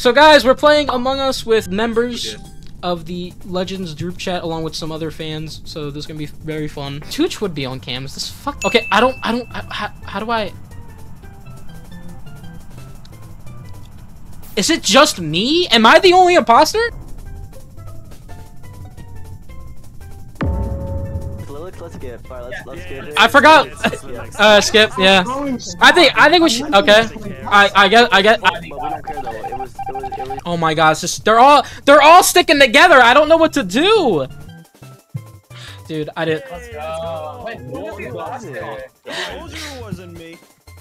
So guys, we're playing Among Us with members of the Legends group chat along with some other fans. So this is gonna be very fun. Tooch would be on cam. Is this fuck? Okay, how do I? Is it just me? Am I the only imposter? Let's skip. Alright, let's skip. I forgot. Skip. Yeah. I think we should. Okay. I get. But we don't care though. It was. Oh my gosh, they're all sticking together. I don't know what to do. Dude, I didn't. Let's go. Wait, who was it? I told you it wasn't me.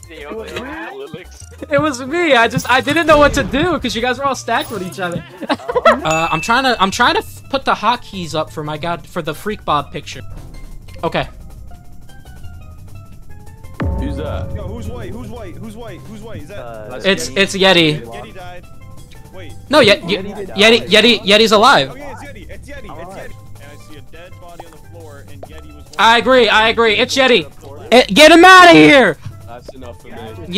It was me. I didn't know what to do because you guys were all stacked with each other. I'm trying to put the hotkeys up for the Freak Bob picture. Okay. Who's that? Yo, who's white? Who's white? Who's white? Who's white? Is that? It's Yeti. Yeti died. Wait. No, Yeti's alive. Okay, it's Yeti. It's Yeti. It's Yeti. And I see a dead body on the floor, and Yeti was. I agree. It's Yeti. Get him out of here. That's enough for me.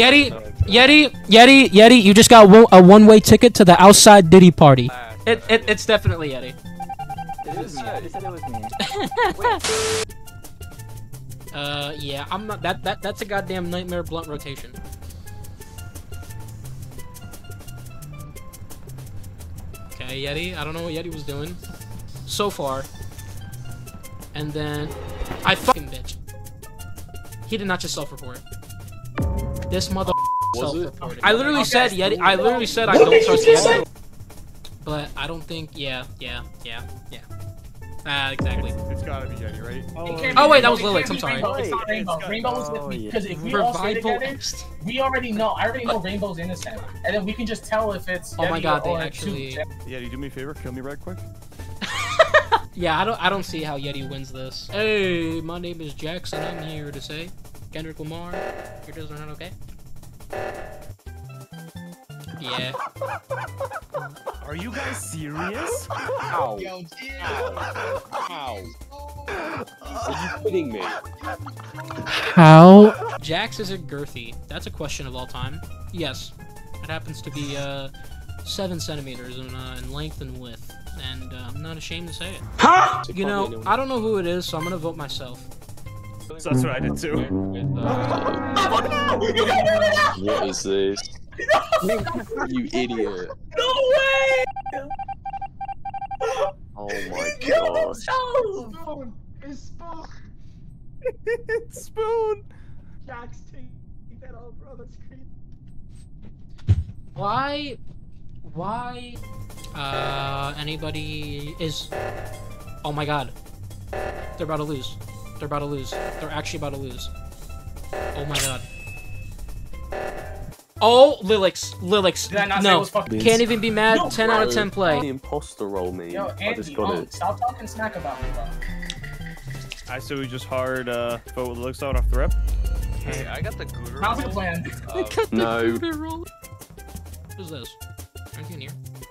Yeti, you just got a one-way ticket to the outside Diddy party. It's definitely Yeti. They said it was me. Yeah, I'm not. That's a goddamn nightmare blunt rotation. Okay, Yeti. I don't know what Yeti was doing so far. And then I fucking bitch. He did not just self-report. This mother self-reported. I literally said Yeti. I literally said I don't trust Yeti. But I don't think. Yeah. Exactly. It's gotta be Yeti, right? Oh wait, that was Lilix. I'm sorry. It's not Rainbow. Rainbow was with me because if we all stay together, we already know. I already know Rainbow's innocent, and then we can just tell if it's. Oh my god, they or actually. Yeti, do me a favor. Kill me right quick. Yeah, I don't see how Yeti wins this. Hey, my name is Jackson. I'm here to say, Kendrick Lamar, your days are not okay. Yeah. Are you guys serious? Ow. Ow. Are you kidding me? How? Jax is it girthy? That's a question of all time. Yes. It happens to be 7 centimeters in length and width. And I'm not ashamed to say it. Huh? You know, I don't know who it is, so I'm gonna vote myself. So that's what I did too. What is this? You idiot. No way! Oh my god. It's Spoon. It's Spoon. Jax, take that off, bro. That's crazy. Why? Anybody is... Oh my god. They're about to lose. They're actually about to lose. Oh my god. Oh, Lilix. Did I not say it No, was fucking- can't even be mad. No, 10 out of 10 play. The imposter roll me. Yo, I just Andy, got it. stop talking smack about me, bro. I say we just hard vote with Looks out off the rip. Hey, I got the Gooter. How's the plan? No. Who's this? Aren't you in here?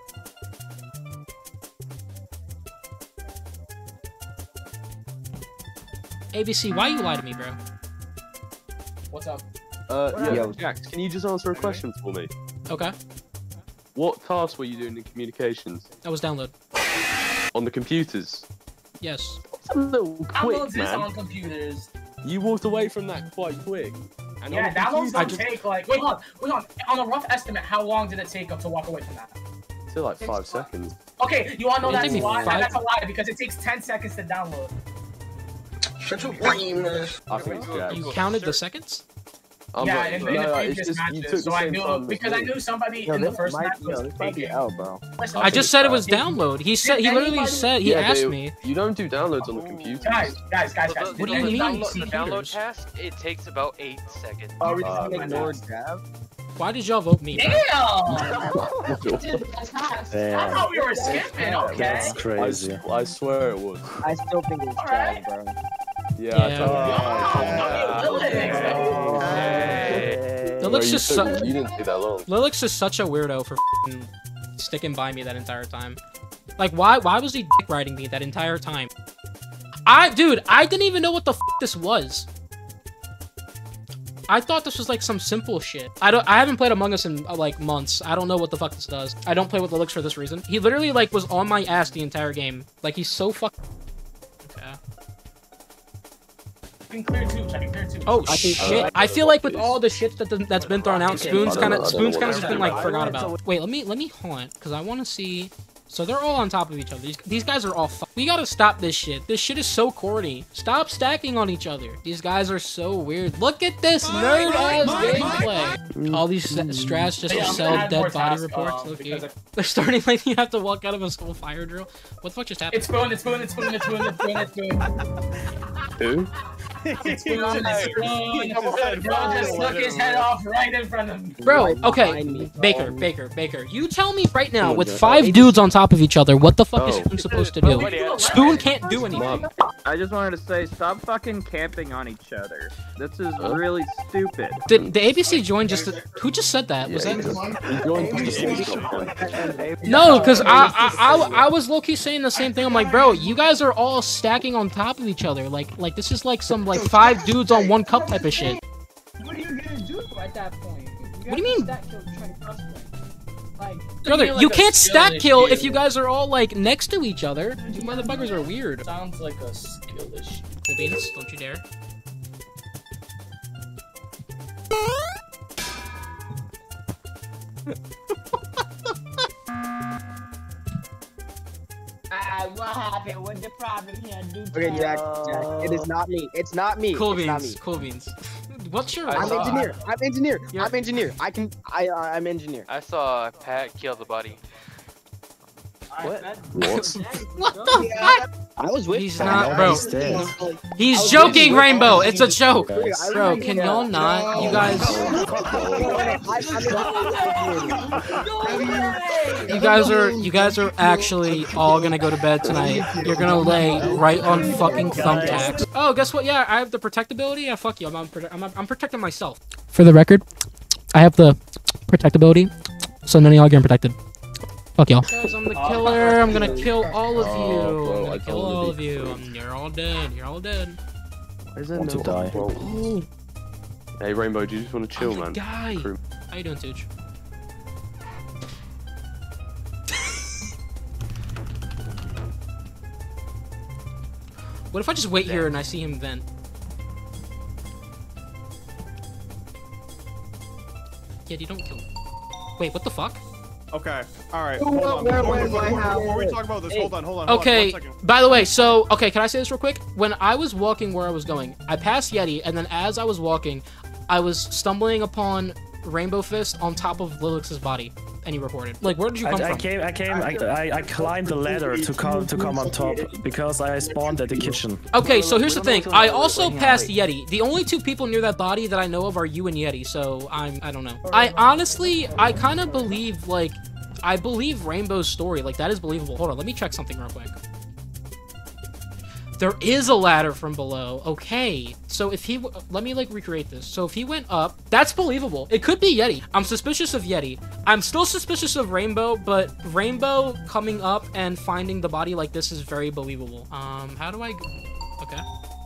ABC, why you lie to me, bro? What's up? Yeah, Jax, can you just answer a question for me? Okay, What task were you doing in communications? that was download. On the computers? Yes. It's a little quick, Downloads this on man. computers. You walked away from that quite quick. And Yeah, on the downloads computers- don't take like. Wait on. On a rough estimate, how long did it take to walk away from that? Till like 5 seconds. Okay, you wanna know It that's took me a lie? 5 That's a lie because it takes 10 seconds to download. Shut your lameness. I think it's Jax. You counted the seconds? Yeah, in the it's previous just, you matches, took so the I same knew time as because I me. knew somebody in the first match was taking. bro. I just said it was download. He literally said, he asked but me. You don't do downloads on the computer. Guys. What do you Did mean? The download Computers? task, it takes about 8 seconds. Are we just gonna man. ignore Gav? Why did y'all vote me? Damn! Damn. I thought we were skipping, okay? That's crazy. I swear it was. I still think it's Alright. Gav, bro. Yeah, Yeah. Lilix is you didn't take that long. Lilix is such a weirdo for f***ing sticking by me that entire time. Like, why was he dick riding me that entire time? Dude, I didn't even know what the f*** this was. I thought this was like some simple shit. I haven't played Among Us in like months. I don't know what the fuck this does. I don't play with Lilix for this reason. He literally like was on my ass the entire game. Like he's so fuck. Okay. I can clear two. I can clear two. Oh shit! I feel like with all the shit that's been thrown out, Spoon's kind of just been like forgot about. Wait, let me haunt because I want to see. So they're all on top of each other. These guys are all we gotta stop this shit. This shit is so corny. Stop stacking on each other. These guys are so weird. Look at this nerd-ass gameplay. All these strats just to sell dead body reports. They're starting like you have to walk out of a school fire drill. What the fuck just happened? It's Spoon, it's Spoon, it's Spoon, it's Spoon, it's Spoon, it's Spoon. Who? It's Spoon, it's Spoon. Bro just took his head off right in front of me. Bro, okay. Baker. You tell me right now, with 5 dudes on top of each other, what the fuck is Spoon supposed to do? Spoon can't do anything. I just wanted to say, stop fucking camping on each other. This is really stupid. Did the ABC join just who just said that? Was that? No, because I was low-key saying the same thing. I'm like, bro, you guys are all stacking on top of each other. Like this is like some like 5 dudes on 1 cup type of shit. What are you gonna do at that point? What do you mean? Stack kill to try to crossplay. Like, Brother, like you a can't skill stack kill issue. if you guys are all like next to each other. You motherfuckers are weird. Sounds like a skill issue. Cool beans, don't you dare. what happened? What's the problem here, dude? Okay, Jack, it is not me. It's not me. Cool It's not beans, me. cool beans. What's your? I'm engineer. I'm engineer. You're- I'm engineer. I'm engineer. I saw Pat kill the body. What? What the fuck? I was with. He's Pat. not, bro. He's joking, Rainbow. It's a joke. Bro, can y'all not? You guys. You guys are actually all gonna go to bed tonight. You're gonna lay right on fucking thumbtacks. Oh, guess what? Yeah, I have the protectability. Yeah, fuck you. I'm protecting myself. For the record, I have the protectability, so none of y'all get protected. Fuck y'all. Guys, I'm the killer. I'm gonna kill all of you. I'm gonna kill all of you. You're all dead. You're all dead. Want to die. Oh, Hey, Rainbow, do you just want to chill, I'm gonna man? die. True. How you doing, Tooch? What if I just wait here and I see him vent? Yeah, you don't kill him. Wait, what the fuck? Okay. All right. Hold on. Before we talk about this, hold on. Okay, 1 second. by the way, so, okay, can I say this real quick? When I was walking where I was going, I passed Yeti, and then as I was walking, I was stumbling upon Rainbow Fist on top of Lilix's body, and he reported. Like, where did you come from? I climbed the ladder to come on top because I spawned at the kitchen. Okay, so here's the thing. I also passed Yeti. The only 2 people near that body that I know of are you and Yeti, so I don't know. I honestly, I kind of believe, like, I believe Rainbow's story. Like, that is believable. Hold on, let me check something real quick. There is a ladder from below. Okay, so if he... Let me, like, recreate this. So if he went up, that's believable. It could be Yeti. I'm suspicious of Yeti. I'm still suspicious of Rainbow, but Rainbow coming up and finding the body like this is very believable. How do I... Okay.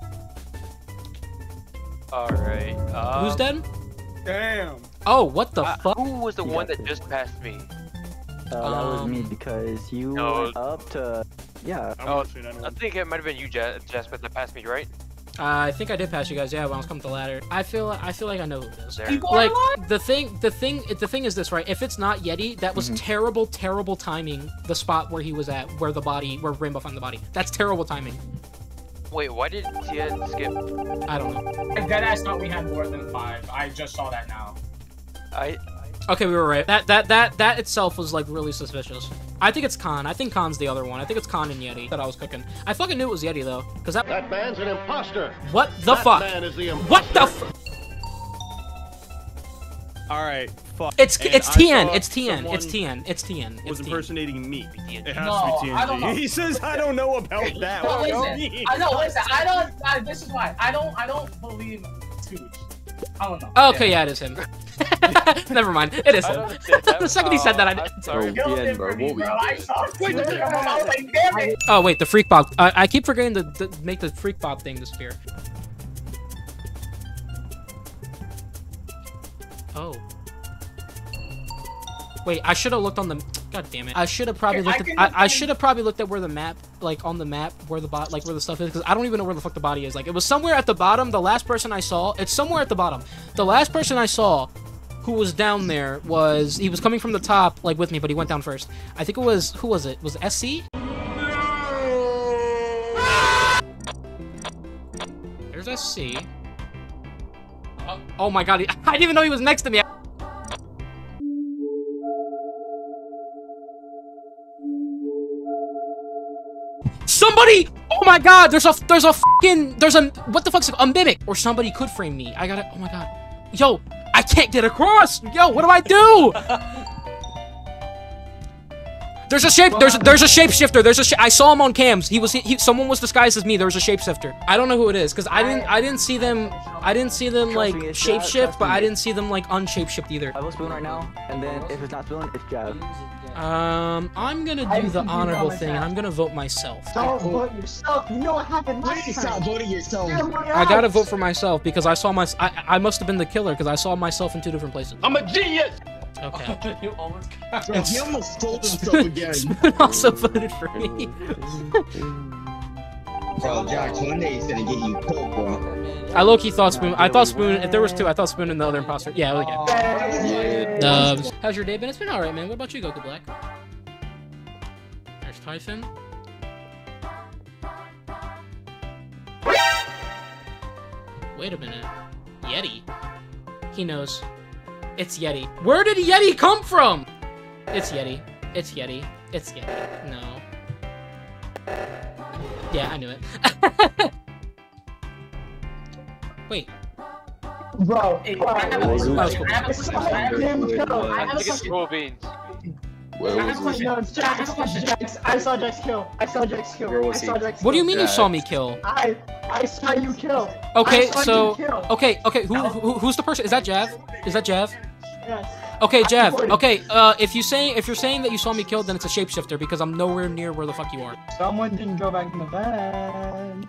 Alright. Who's dead? Damn. Oh, what the fuck? Who was the one that just passed me? That was me because you went up to. Yeah. I'm Oh, not seeing anyone. I think it might have been you, Jasper, that passed me, right? I think I did pass you guys. Yeah, when I was coming to the ladder. I feel like I know who it is. There. Like the thing is this, right? If it's not Yeti, that was terrible timing. The spot where he was at, where Rainbow found the body. That's terrible timing. Wait, why did Tia skip? I don't know. Deadass thought we had more than 5. I just saw that now. Okay, we were right. That itself was like really suspicious. I think it's Khan. I think Khan's the other one. I think it's Khan and Yeti that I was cooking. I fucking knew it was Yeti though, because that man's an imposter. What the fuck? Man is the What the fuck? All right. Fuck. It's And TN. I It's saw TN. someone It's TN. It's TN. Was It's TN. impersonating me. It has No, to be I don't know. TNG. He says I don't know about that. No, What do you listen. mean? Listen. This is why. I don't believe Tooch. I don't know. Oh, okay, yeah, it is him. Never mind. It is him. The second he said that, I did. I'm sorry. Yeah, bro. What we? I saw Tooch. I was like, damn it. Oh wait, the freak bob. I keep forgetting to make the freak bob thing disappear. Oh. Wait, I should have looked on the. God damn it! I should have probably looked. I should have probably looked at where the map, like on the map, where the where the stuff is, because I don't even know where the fuck the body is. Like, it was somewhere at the bottom. The last person I saw, it's somewhere at the bottom. The last person I saw, who was down there, he was coming from the top, like with me, but he went down first. I think it was, who was it? Was it SC? There's SC. Oh my god! I didn't even know he was next to me. Somebody! Oh my god, there's a what the fuck's a mimic? Or somebody could frame me. I gotta, oh my god. Yo, I can't get across! Yo, what do I do? There's a shapeshifter, I saw him on cams. Someone was disguised as me, there was a shapeshifter. I don't know who it is, because I didn't see them like shapeshift, but I didn't see them like unshapeshift either. I will spoon right now, and then if it's not spoon, it's Jav. I'm gonna do the honorable thing, and I'm gonna vote myself. Don't vote yourself. You know what happened last time. Please stop voting yourself. I gotta vote for myself because I saw I must have been the killer because I saw myself in 2 different places. I'm a genius! Okay. You almost got Bro, he almost told himself again. Spoon also voted for me. Bro, Jax, one day he's gonna get you killed, bro. I low-key thought Spoon. I thought Spoon. If there was 2, I thought Spoon and the other imposter. Yeah, okay. Dubs. How's your day been? It's been alright, man. What about you, Goku Black? There's Typhon. Wait a minute. Yeti. He knows. It's Yeti. Where did Yeti come from? It's Yeti. It's Yeti. It's Yeti. No. Yeah, I knew it. Wait. Bro, I think it's Roll Beans. Jax, I saw Jax kill. What do you mean you saw me kill? I saw you kill. Okay, so okay. Who's the person? Is that Jav? Is that Jav? Yes. Okay, Jav. Okay, if you're saying that you saw me killed, then it's a shapeshifter because I'm nowhere near where the fuck you are. Someone didn't go back in the vent.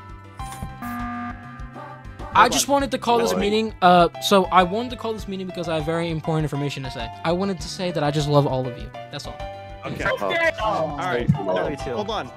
I just wanted to call this meeting. So I wanted to call this meeting because I have very important information to say. I wanted to say that I just love all of you. That's all. Okay. All right. Hold on.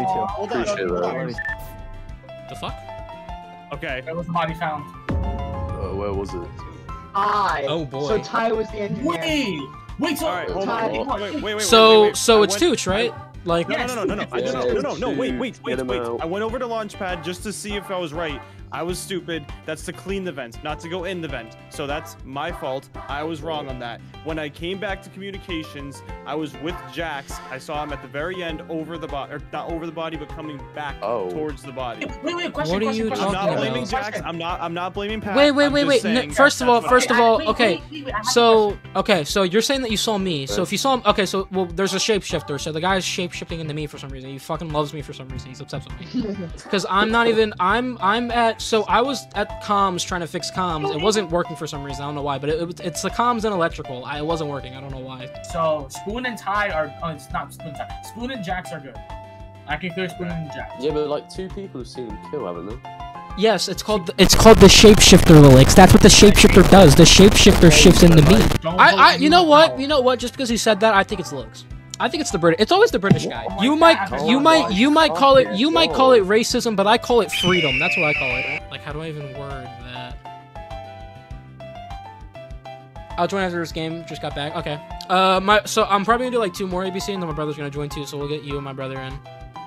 The fuck? Okay. Where was the body found? Where was it? Oh boy. So Ty was the engineer. Wait. So All right. Hold on. Wait. So it's Tooch, right? Like. No. Wait. I went over to Launchpad just to see if I was right. I was stupid. That's to clean the vent, not to go in the vent. So that's my fault. I was wrong on that. When I came back to communications, I was with Jax. I saw him at the very end over the body, or not over the body, but coming back towards the body. Wait, question. What are you talking I'm not about? blaming Jax. I'm not blaming Pat. Wait. First of all, okay. So you're saying that you saw me. So if you saw him, okay. So there's a shapeshifter. So the guy's shapeshifting into me for some reason. He fucking loves me for some reason. He's obsessed with me. Because I'm at. So I was at comms trying to fix comms. It wasn't working for some reason. I don't know why, but it's the comms and electrical. It wasn't working. I don't know why. So Spoon and Ty are. Oh, it's not Spoon and Ty. Spoon and Jax are good. I can clear Spoon and Jax. Yeah, but like 2 people have seen him kill, haven't they? Yes, it's called the shapeshifter, Lilix. That's what the shapeshifter does. The shapeshifter shifts into me. You know what? Just because he said that, I think it's Lilix. I think it's the British. It's always the British guy. You might call it racism, but I call it freedom. That's what I call it. Like, how do I even word that? I'll join after this game. Just got back. Okay. So I'm probably gonna do like 2 more ABC, and then my brother's gonna join too. So we'll get you and my brother in.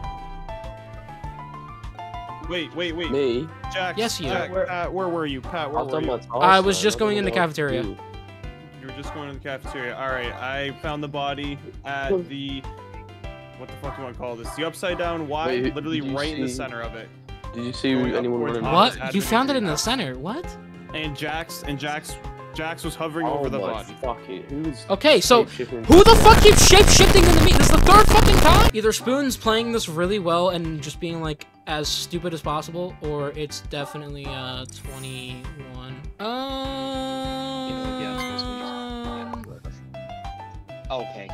Wait. Me? Jax. Yes, you. Jack, where were you, Pat? Where were you? I was just going in the cafeteria. You were just going to the cafeteria. All right. I found the body at the. What the fuck do you want to call this? The upside down Y, literally right in the center of it. Did you see anyone running? What? You found it in the center? What? And Jax was hovering over the body. Fuck it. Okay, so who the fuck keeps shape-shifting into me? This is the 3rd fucking time? Either Spoon's playing this really well and just being like as stupid as possible, or it's definitely 21. Okay.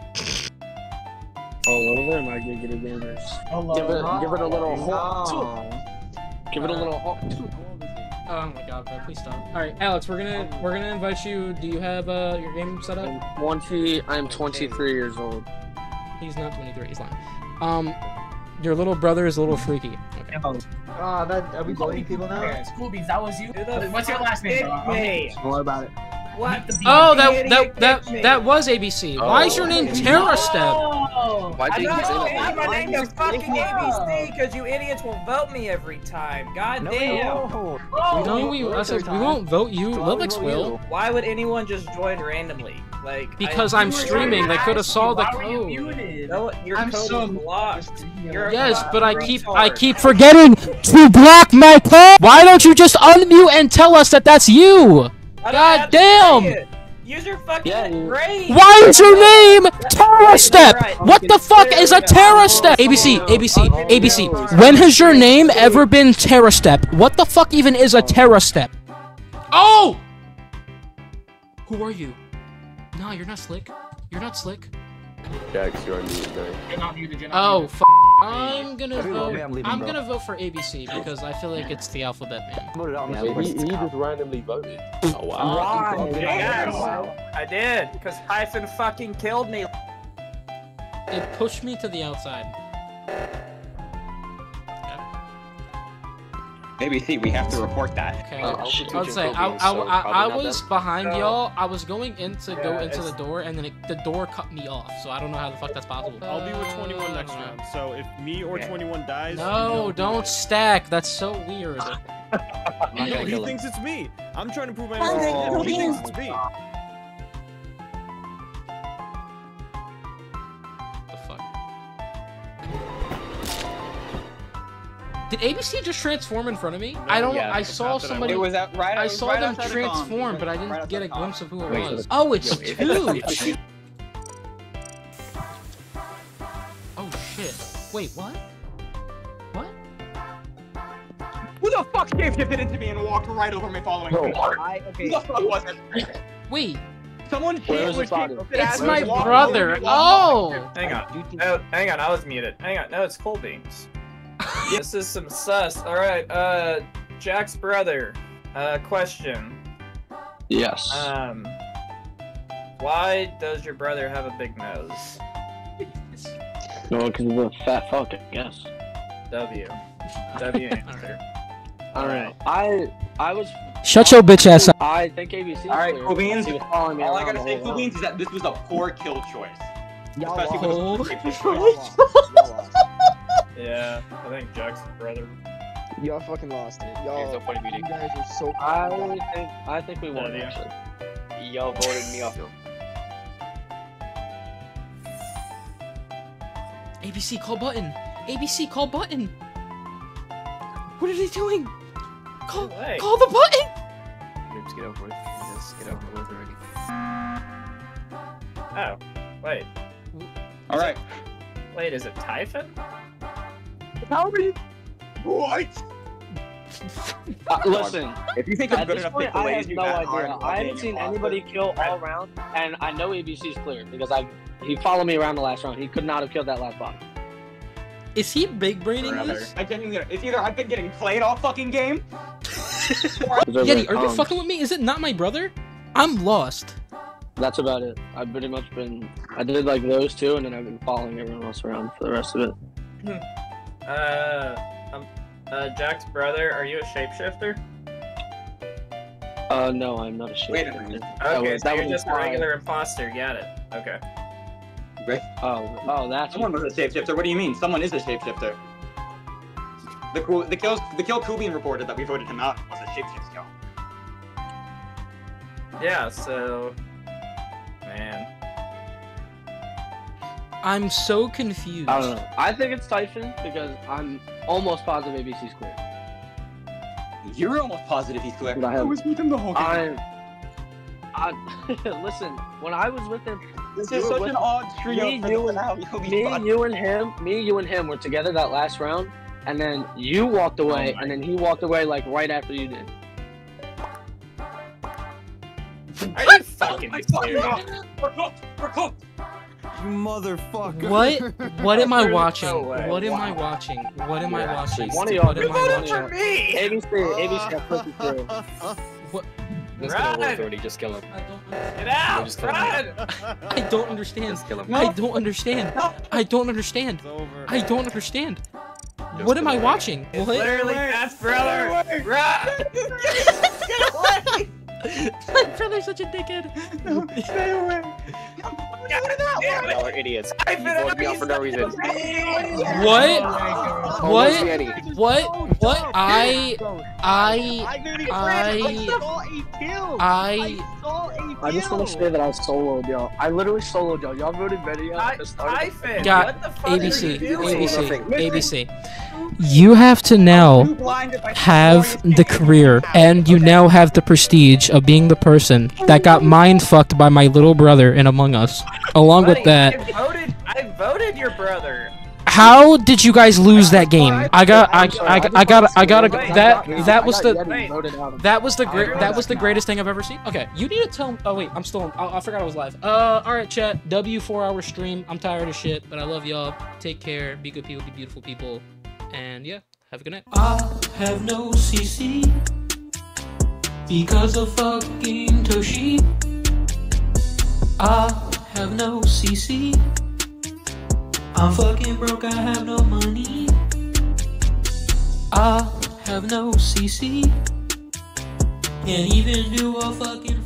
Oh, there might get advantage. Give it a little hot. Give it a little hot. Oh my god, bro, please stop. Alright, Alex, we're gonna invite you. Do you have your game set up? I'm 23 years old. He's not 23, he's lying. Your little brother is a little freaky. Okay. Are we bullying people now? Scoobies, that was you? What's your last name, bro? Don't worry about it. What? Oh, that was ABC. Why is your name Terra Step? Why did you say I'm gonna name the fucking ABC because you idiots will vote me every time. God damn. No, we won't vote you. Lilix will. Why would anyone just join randomly? Like because I'm streaming. They could have saw the code. No, your code is blocked. Yes, but I keep forgetting to block my code. Why don't you just unmute and tell us that that's you? God damn! Use your fucking brain! Why is your name Terra Step? What the fuck is a Terra Step? ABC. When has your name ever been Terra Step? What the fuck even is a Terra Step? Oh! Who are you? Nah, you're not slick. You're not slick. Jax, you're on mute, man. You're not muted, you're Oh, not muted. I'm gonna vote for ABC because I feel like it's the alphabet man. He just randomly voted. Oh wow. Yes, I did, because Hyphen fucking killed me. It pushed me to the outside. ABC, we have to report that. Okay. I'll say I was behind y'all. I was going into the door, and then the door cut me off. So I don't know how the fuck that's possible. I'll be with 21 next round. So if me or 21 dies, no, don't stack. That's so weird. No, he thinks it's me. I'm trying to prove my innocence. He thinks it's me. The fuck? Did ABC just transform in front of me? No, I don't. Yeah, I saw somebody. It was out, right, I saw them transform, but I didn't get a glimpse of who it was. Oh, it's two. Oh shit! Wait, what? What? Who the fuck shapeshifted into me and walked right over me following me? Who the fuck was it? Wait. Someone shapeshifted. It's my brother. Oh. Hang on. No, hang on. I was muted. Hang on. No, it's Cool Beans. This is some sus. Alright, Jack's brother. Question. Yes. Why does your brother have a big nose? No, because he's a fat fuck, I guess. W answer. Alright. I was... Shut your bitch ass up. I think ABC. Alright, Cool Beans. All I gotta say, Cool Beans, is that this was a poor kill choice. Yeah, I think Jack's brother. Y'all fucking lost it. Y'all. so funny meeting. You guys are so. I think we won actually. Y'all voted me off. ABC, call button. ABC, call button. What are they doing? Call the button. Oops, get over it. Just get over it already. Oh, wait. All right. Wait, is it Typhon? Tell me. What? Listen, if you think I'm good enough to take the I have ways you no got idea. hard, I haven't seen anybody kill all round, and I know ABC's clear because he followed me around the last round. He could not have killed that last bot. Is he big braining this? It's either I've been getting played all fucking game. Yeti, are you fucking with me? Is it not my brother? I'm lost. That's about it. I've pretty much been. I did like those two, and then I've been following everyone else around for the rest of it. Jack's brother, are you a shapeshifter? No, I'm not a shapeshifter. Wait a minute. Okay, so you're just a regular imposter. Got it. Okay. Oh, that's. Someone was a shapeshifter. What do you mean? Someone is a shapeshifter. The kill Kubin reported that we voted him out was a shapeshift kill. Yeah. So, man. I'm so confused. I don't know. I think it's Typhon because I'm almost positive ABC's clear. You're almost positive he's clear. I was with him the whole game. Listen, when I was with him, this is such an odd trio. Me, you, and him were together that last round, and then you walked away, and then he walked away like right after you did. Are you fucking serious? We're cooked. We're cooked. motherfucker. What am I watching? No way. What am I watching? What am I watching? One of y'all. What am I watching? me! ABC, I put you through. What? This Run! gonna work already, just kill him. Get out! Just kill him. Run! I don't understand. Just kill him. I don't understand. I don't understand. I don't understand. What am I watching? It's What? literally Pat's brother! Run! My brother's such a dickhead. Stay away. Y'all are idiots. I You voted me out for no reason. What? Almost Danny. What? I just want to say that I soloed y'all. I literally soloed y'all. Y'all voted video at the start. Typhon, Got what the fuck ABC, are you doing? ABC. You have to now have the career, and you now have the prestige of being the person that got mind fucked by my little brother in Among Us. Along with Buddy, that, I voted your brother. how did you guys lose that game? That was the greatest thing I've ever seen. Okay, you need to tell me. Oh wait, I'm still. I forgot I was live. All right, chat. W 4-hour stream. I'm tired of shit, but I love y'all. Take care. Be good people. Be beautiful people. And yeah, have a good night. I have no CC because of fucking Toshi. I have no CC. I'm fucking broke, I have no money. I have no CC. Can't even do a fucking